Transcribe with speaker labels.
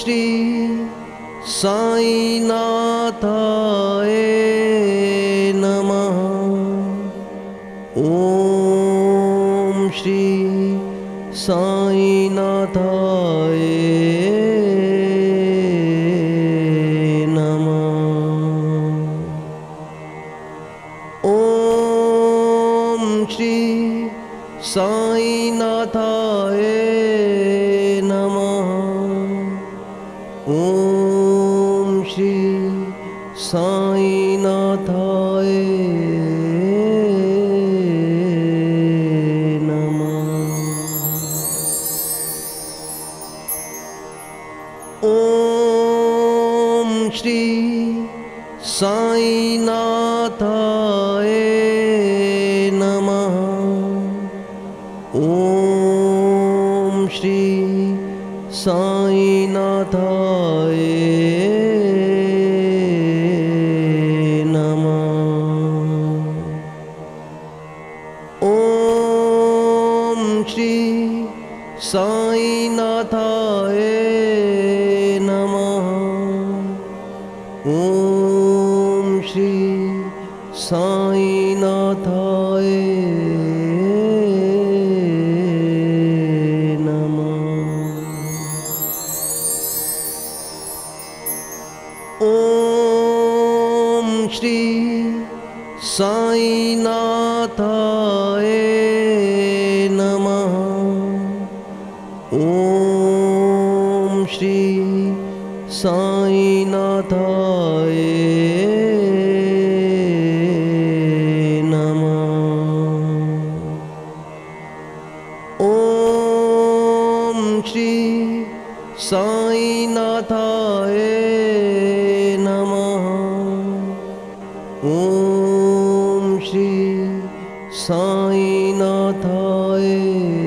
Speaker 1: श्री साईनाथाय नमः। ओम श्री साईनाथाय नमः। ओम श्री साईनाथाय नमः। ओम श्री साईनाथाय नमः। ओम श्री साईनाथाय नमः। ओम श्री साईनाथाय नमः। ओम श्री साईनाथाय नमः। ओम श्री साईनाथाय ओम श्री साईनाथाय नमः। ओम श्री साईनाथाय नमः। ओम श्री साईनाथाय नमः। ओम श्री साईनाथाय